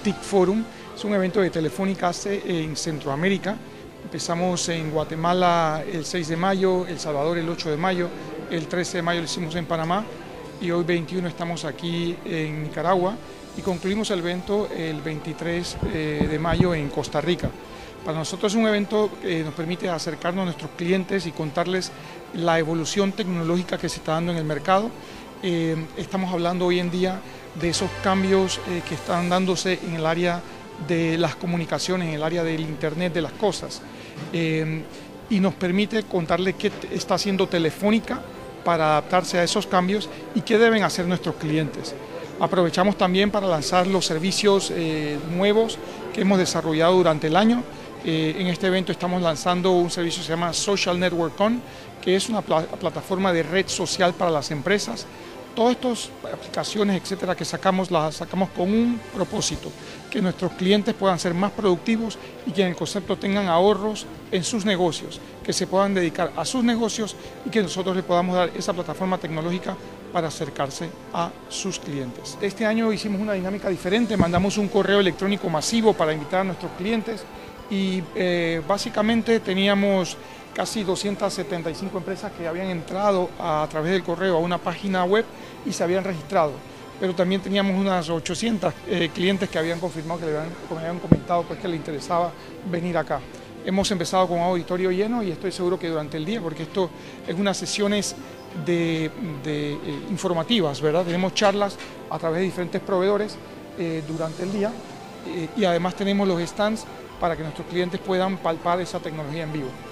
TIC Forum. Es un evento de Telefónica hace en Centroamérica. Empezamos en Guatemala el 6 de mayo, El Salvador el 8 de mayo, el 13 de mayo lo hicimos en Panamá y hoy 21 estamos aquí en Nicaragua y concluimos el evento el 23 de mayo en Costa Rica. Para nosotros es un evento que nos permite acercarnos a nuestros clientes y contarles la evolución tecnológica que se está dando en el mercado. Estamos hablando hoy en día de esos cambios que están dándose en el área de las comunicaciones, en el área del Internet de las cosas. Y nos permite contarles qué está haciendo Telefónica para adaptarse a esos cambios y qué deben hacer nuestros clientes. Aprovechamos también para lanzar los servicios nuevos que hemos desarrollado durante el año. En este evento estamos lanzando un servicio que se llama Social Network On, que es una plataforma de red social para las empresas. Todas estas aplicaciones, etcétera, que las sacamos con un propósito, que nuestros clientes puedan ser más productivos y que en el concepto tengan ahorros en sus negocios, que se puedan dedicar a sus negocios y que nosotros les podamos dar esa plataforma tecnológica para acercarse a sus clientes. Este año hicimos una dinámica diferente, mandamos un correo electrónico masivo para invitar a nuestros clientes y básicamente teníamos casi 275 empresas que habían entrado a través del correo a una página web y se habían registrado, pero también teníamos unas 800 clientes que habían confirmado, que me habían comentado pues, que les interesaba venir acá. Hemos empezado con un auditorio lleno y estoy seguro que durante el día, porque esto es unas sesiones informativas, ¿verdad? Tenemos charlas a través de diferentes proveedores durante el día y además tenemos los stands para que nuestros clientes puedan palpar esa tecnología en vivo.